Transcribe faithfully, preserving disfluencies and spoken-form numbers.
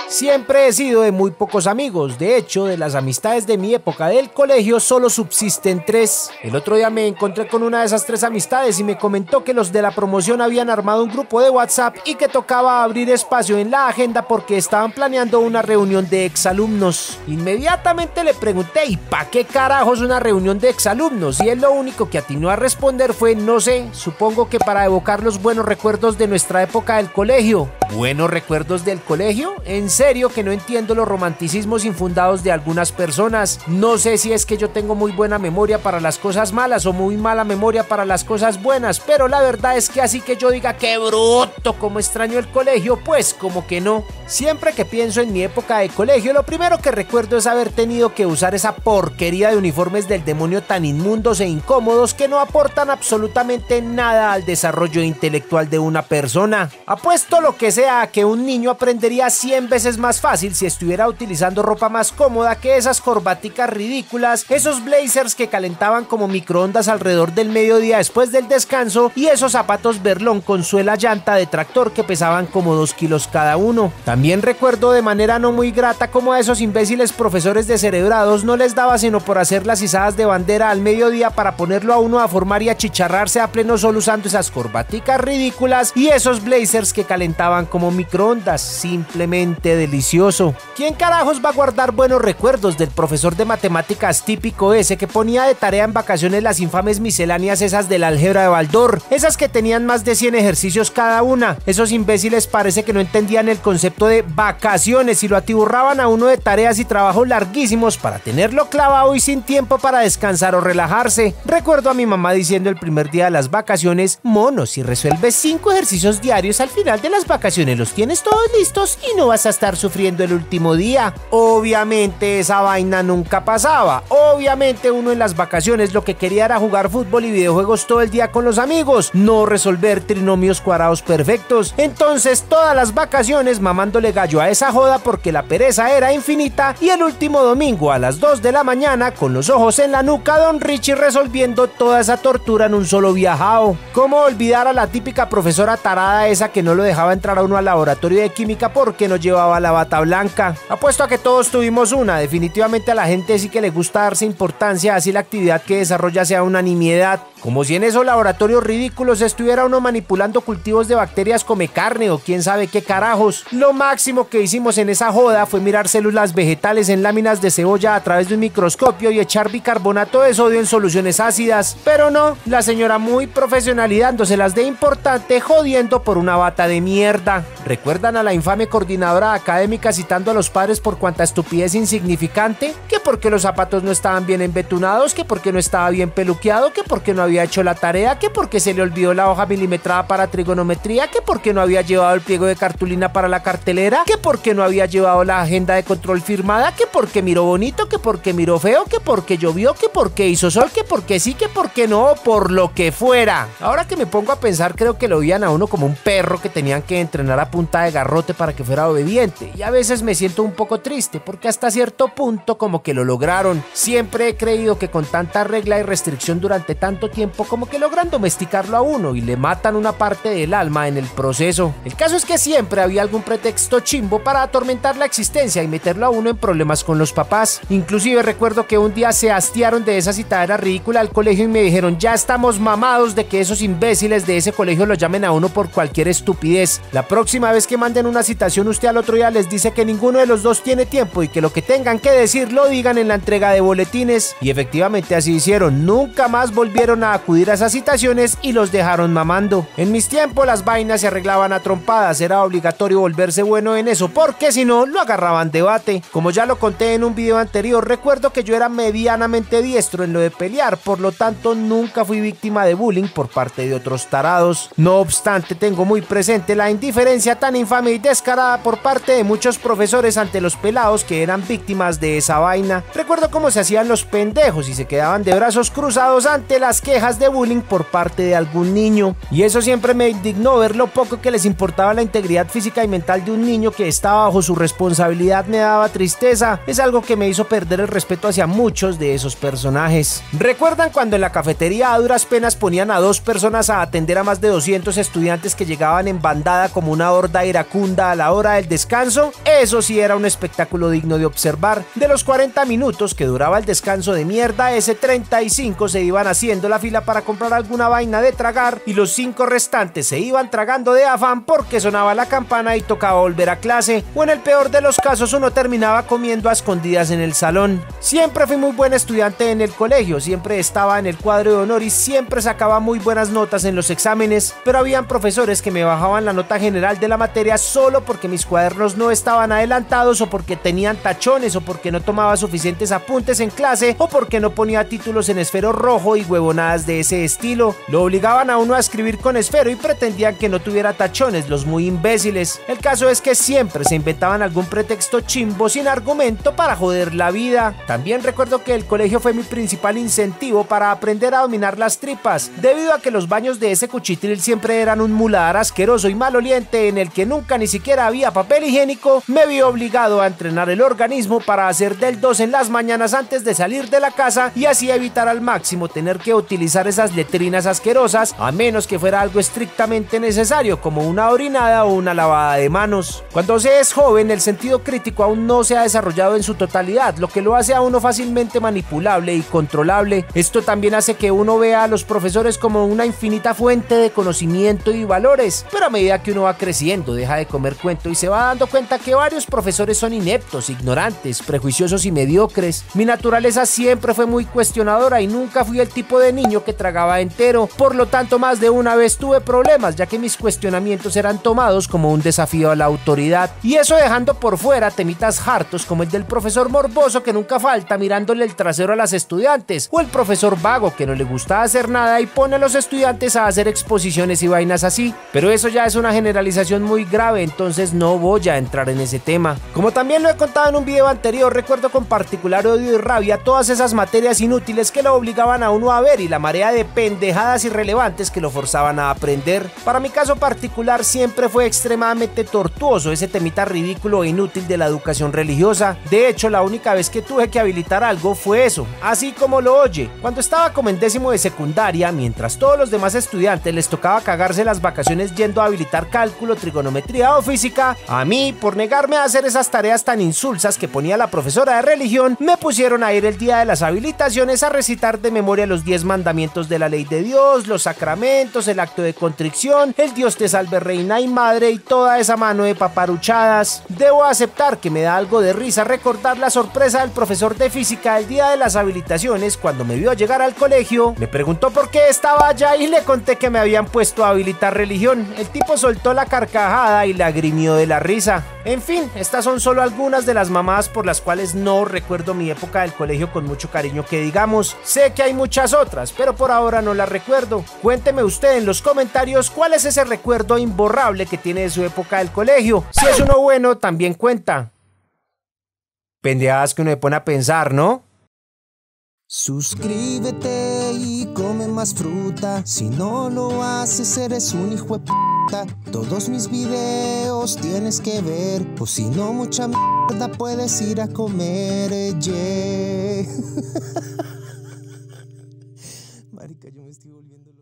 Siempre he sido de muy pocos amigos, de hecho, de las amistades de mi época del colegio solo subsisten tres. El otro día me encontré con una de esas tres amistades y me comentó que los de la promoción habían armado un grupo de WhatsApp y que tocaba abrir espacio en la agenda porque estaban planeando una reunión de exalumnos. Inmediatamente le pregunté, ¿y pa' qué carajos una reunión de exalumnos? Y él lo único que atinó a responder fue, no sé, supongo que para evocar los buenos recuerdos de nuestra época del colegio. ¿Buenos recuerdos del colegio? En serio que no entiendo los romanticismos infundados de algunas personas. No sé si es que yo tengo muy buena memoria para las cosas malas o muy mala memoria para las cosas buenas, pero la verdad es que así que yo diga qué bruto, como extraño el colegio, pues como que no. Siempre que pienso en mi época de colegio, lo primero que recuerdo es haber tenido que usar esa porquería de uniformes del demonio tan inmundos e incómodos que no aportan absolutamente nada al desarrollo intelectual de una persona. Apuesto lo que sea a que un niño aprendería cien veces más fácil si estuviera utilizando ropa más cómoda que esas corbaticas ridículas, esos blazers que calentaban como microondas alrededor del mediodía después del descanso y esos zapatos Berlón con suela llanta de tractor que pesaban como dos kilos cada uno. También recuerdo de manera no muy grata cómo a esos imbéciles profesores descerebrados no les daba sino por hacer las izadas de bandera al mediodía para ponerlo a uno a formar y achicharrarse a pleno sol usando esas corbaticas ridículas y esos blazers que calentaban como microondas. Simplemente delicioso. ¿Quién carajos va a guardar buenos recuerdos del profesor de matemáticas típico ese que ponía de tarea en vacaciones las infames misceláneas esas del álgebra de Baldor? Esas que tenían más de cien ejercicios cada una. Esos imbéciles parece que no entendían el concepto de vacaciones y lo atiburraban a uno de tareas y trabajos larguísimos para tenerlo clavado y sin tiempo para descansar o relajarse. Recuerdo a mi mamá diciendo el primer día de las vacaciones, mono, si resuelves cinco ejercicios diarios al final de las vacaciones los tienes todos listos y no vas a estar sufriendo el último día. Obviamente esa vaina nunca pasaba. Obviamente uno en las vacaciones lo que quería era jugar fútbol y videojuegos todo el día con los amigos, no resolver trinomios cuadrados perfectos. Entonces todas las vacaciones mamándole gallo a esa joda porque la pereza era infinita y el último domingo a las dos de la mañana con los ojos en la nuca don Richie resolviendo toda esa tortura en un solo viajao. ¿Cómo olvidar a la típica profesora tarada esa que no lo dejaba entrar a uno al laboratorio de química porque no llevaba la bata blanca? Apuesto a que todos tuvimos una. Definitivamente a la gente sí que le gusta darse importancia así la actividad que desarrolla sea una nimiedad. Como si en esos laboratorios ridículos estuviera uno manipulando cultivos de bacterias come carne o quién sabe qué carajos. Lo máximo que hicimos en esa joda fue mirar células vegetales en láminas de cebolla a través de un microscopio y echar bicarbonato de sodio en soluciones ácidas. Pero no, la señora muy profesional y dándoselas de importante jodiendo por una bata de mierda. ¿Recuerdan a la infame coordinadora académica citando a los padres por cuanta estupidez insignificante? Que porque los zapatos no estaban bien embetunados, que porque no estaba bien peluqueado, que porque no había hecho la tarea, que porque se le olvidó la hoja milimetrada para trigonometría, que porque no había llevado el pliego de cartulina para la cartelera, que porque no había llevado la agenda de control firmada, que porque miró bonito, que porque miró feo, que porque llovió, que porque hizo sol, que porque sí, que porque no, por lo que fuera. Ahora que me pongo a pensar, creo que lo veían a uno como un perro que tenían que entrenar a punta de garrote para que fuera obediente, y a veces me siento un poco triste porque hasta cierto punto como que lo lograron. Siempre he creído que con tanta regla y restricción durante tanto tiempo como que logran domesticarlo a uno y le matan una parte del alma en el proceso. El caso es que siempre había algún pretexto chimbo para atormentar la existencia y meterlo a uno en problemas con los papás. Inclusive recuerdo que un día se hastiaron de esa citadera ridícula al colegio y me dijeron, ya estamos mamados de que esos imbéciles de ese colegio lo llamen a uno por cualquier estupidez. La próxima vez que manden una citación usted al otro día les dice que ninguno de los dos tiene tiempo y que lo que tengan que decir lo digan en la entrega de boletines. Y efectivamente así hicieron. Nunca más volvieron a acudir a esas citaciones y los dejaron mamando. En mis tiempos las vainas se arreglaban a trompadas, era obligatorio volverse bueno en eso porque si no lo agarraban de bate. Como ya lo conté en un video anterior, recuerdo que yo era medianamente diestro en lo de pelear, por lo tanto nunca fui víctima de bullying por parte de otros tarados. No obstante, tengo muy presente la indiferencia tan infame y descarada por parte de muchos profesores ante los pelados que eran víctimas de esa vaina. Recuerdo cómo se hacían los pendejos y se quedaban de brazos cruzados ante las quejas de bullying por parte de algún niño, y eso siempre me indignó ver lo poco que les importaba la integridad física y mental de un niño que estaba bajo su responsabilidad. Me daba tristeza, es algo que me hizo perder el respeto hacia muchos de esos personajes. ¿Recuerdan cuando en la cafetería a duras penas ponían a dos personas a atender a más de doscientos estudiantes que llegaban en bandada como una horda iracunda a la hora del descanso? descanso, eso sí era un espectáculo digno de observar. De los cuarenta minutos que duraba el descanso de mierda ese, treinta y cinco se iban haciendo la fila para comprar alguna vaina de tragar y los cinco restantes se iban tragando de afán porque sonaba la campana y tocaba volver a clase, o en el peor de los casos uno terminaba comiendo a escondidas en el salón. Siempre fui muy buen estudiante en el colegio, siempre estaba en el cuadro de honor y siempre sacaba muy buenas notas en los exámenes, pero habían profesores que me bajaban la nota general de la materia solo porque mis cuadernos no estaban adelantados, o porque tenían tachones, o porque no tomaba suficientes apuntes en clase, o porque no ponía títulos en esfero rojo y huevonadas de ese estilo. Lo obligaban a uno a escribir con esfero y pretendían que no tuviera tachones, los muy imbéciles. El caso es que siempre se inventaban algún pretexto chimbo sin argumento para joder la vida. También recuerdo que el colegio fue mi principal incentivo para aprender a dominar las tripas, debido a que los baños de ese cuchitril siempre eran un muladar asqueroso y maloliente en el que nunca ni siquiera había papel higiénico. Me vi obligado a entrenar el organismo para hacer del dos en las mañanas antes de salir de la casa y así evitar al máximo tener que utilizar esas letrinas asquerosas, a menos que fuera algo estrictamente necesario como una orinada o una lavada de manos. Cuando se es joven, el sentido crítico aún no se ha desarrollado en su totalidad, lo que lo hace a uno fácilmente manipulable y controlable. Esto también hace que uno vea a los profesores como una infinita fuente de conocimiento y valores, pero a medida que uno va creciendo deja de comer cuento y se va dando cuenta que varios profesores son ineptos, ignorantes, prejuiciosos y mediocres. Mi naturaleza siempre fue muy cuestionadora y nunca fui el tipo de niño que tragaba entero, por lo tanto más de una vez tuve problemas, ya que mis cuestionamientos eran tomados como un desafío a la autoridad, y eso dejando por fuera temitas hartos como el del profesor morboso que nunca falta mirándole el trasero a las estudiantes, o el profesor vago que no le gusta hacer nada y pone a los estudiantes a hacer exposiciones y vainas así. Pero eso ya es una generalización muy grave, entonces no voy a entrar en ese tema. Como también lo he contado en un video anterior, recuerdo con particular odio y rabia todas esas materias inútiles que lo obligaban a uno a ver y la marea de pendejadas irrelevantes que lo forzaban a aprender. Para mi caso particular siempre fue extremadamente tortuoso ese temita ridículo e inútil de la educación religiosa. De hecho, la única vez que tuve que habilitar algo fue eso, así como lo oye. Cuando estaba como en décimo de secundaria, mientras todos los demás estudiantes les tocaba cagarse las vacaciones yendo a habilitar cálculo, trigonometría o física, a mí, por negarme a hacer esas tareas tan insulsas que ponía la profesora de religión, me pusieron a ir el día de las habilitaciones a recitar de memoria los diez mandamientos de la ley de Dios, los sacramentos, el acto de contrición, el Dios te salve reina y madre y toda esa mano de paparuchadas. Debo aceptar que me da algo de risa recordar la sorpresa del profesor de física el día de las habilitaciones cuando me vio llegar al colegio. Me preguntó por qué estaba allá y le conté que me habían puesto a habilitar religión. El tipo soltó la carcajada y lagrimió de la risa. En fin, estas son solo algunas de las mamadas por las cuales no recuerdo mi época del colegio con mucho cariño que digamos. Sé que hay muchas otras, pero por ahora no las recuerdo. Cuénteme usted en los comentarios cuál es ese recuerdo imborrable que tiene de su época del colegio. Si es uno bueno, también cuenta. Pendejadas que uno me pone a pensar, ¿no? Suscríbete y come más fruta. Si no lo haces, eres un hijo de puta. Todos mis videos tienes que ver, o si no, mucha mierda puedes ir a comer, eh, yeah. Marica, yo me estoy volviendo